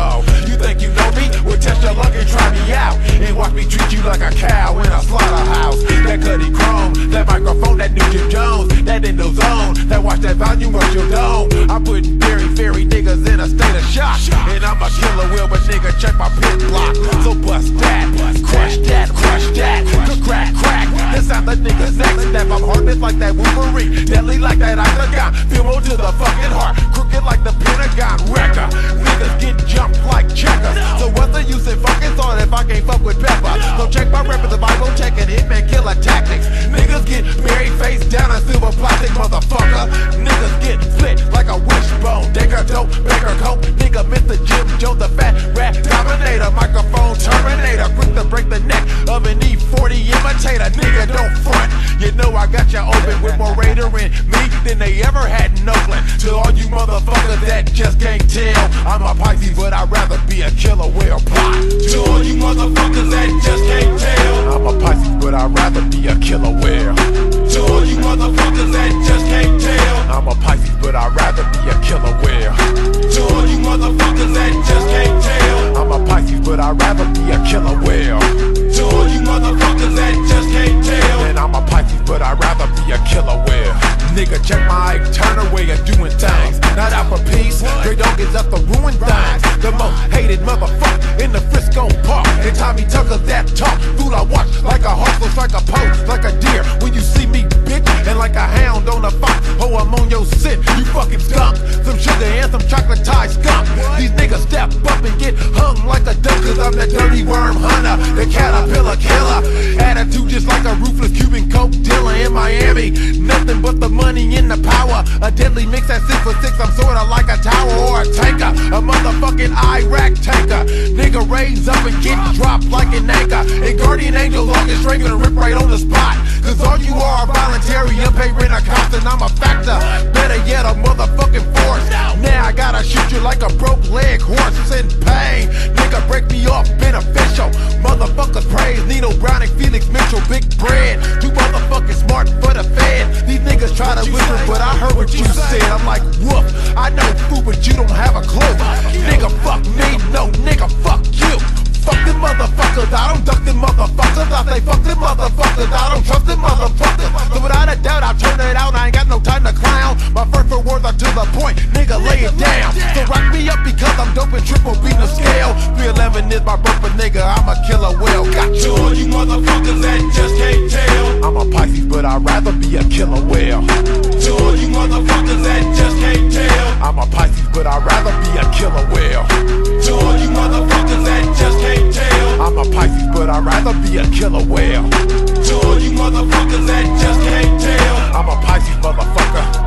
control. You think you know me? Well, test your luck and try me out, and watch me treat you like a cow in a slaughterhouse. That Cuddy Chrome, that microphone, that new Jim Jones, that in the zone, that watch that volume of your dome. I'm putting very niggas in a state of shock, and I'm a killer wheel, but nigga check my pit block. So bust that, crush that, crack. This sound the niggas next step. I'm heartless like that Wolverine, deadly like that octagon, feel more to the fucking heart, crooked like the Pentagon. Wrecker, niggas get jumped like checkers. So what's the use in fucking thought if I can't fuck with Pepper? So check my rep the Bible, checking Hitman killer tactics. Niggas get buried face down in silver plastic, motherfucker. Niggas get split like a wishbone. Decker dope, Baker coat, nigga Mr. Jim Jones, the fat rat dominator, microphone terminator, quick to break the neck of an E40 imitator. Nigga, don't front. You know I got you open with more Raider in me than they ever had in Oakland. To all you motherfuckers that just can't tell, I'm a Pisces, but I'd rather be a killer whale. Plot. To all you motherfuckers that just can't tell, I'm a Pisces, but I'd rather be a killer whale. To all you motherfuckers that just can't tell, I'm a Pisces, but I'd rather be a killer whale. To all you motherfuckers that just can't tell, I'm a Pisces, but I'd rather be a killer whale. To all you motherfuckers that just can't tell, and I'm a Pisces, but I'd rather be a killer whale. Nigga, check my Ike Turner way of doing things. Not out for peace, Dre Dog is up to ruin things. The most hated motherfucker in the Frisco Park. And Tommy Tucker's that talk. Fool I watch like a hawk, looks like a post, like a deer. When you see me, bitch, and like a hound on a fox. Oh, I'm on your sit, you fucking skunk. Some sugar and some chocolate-tie skunk. These niggas step up and get hung like a duck, cause I'm the dirty worm hunter, the caterpillar killer. Attitude just like a ruthless Cuban coke dealer in Miami. Nothing but the money and the power. A deadly mix at 6 for 6. I'm sorta like a tower or a tanker, a motherfucking Iraq tanker. Nigga raise up and get dropped like an anchor. And guardian angel longest string gonna rip right on the spot. Cause all you are voluntary, unpaid rent a cost, and I'm a factor. Better yet, a motherfucking force. Now I gotta shoot you like a broke leg horse. It's in pain. Nigga break me off, beneficial. Motherfuckers praise Nino Brown and Felix Mitchell. Big bread, too motherfucking smart for the Fed. These niggas try to whisper, but I heard what you said. I'm like, whoop, I know food, but you don't have a clue. Nigga, fuck me, no nigga, fuck you. Fuck them motherfuckers, I don't duck them motherfuckers. I say fuck them motherfuckers, I don't trust them motherfuckers. So without a doubt, I'll turn it out, I ain't got no time to clown. My first 4 words are to the point, nigga, lay it down. So rock me up because I'm dope and triple beat the scale. 311 is my birth, but nigga, I'm a killer whale. Got you all you motherfuckers that just can't tell, I'm a Pisces, but I'd rather be a killer whale. To all you motherfuckers that just can't tell, I'm a Pisces, but I'd rather be a killer whale. To all you motherfuckers that just can't tell, I'm a Pisces, but I'd rather be a killer whale. To all you motherfuckers that just can't tell, I'm a Pisces, motherfucker.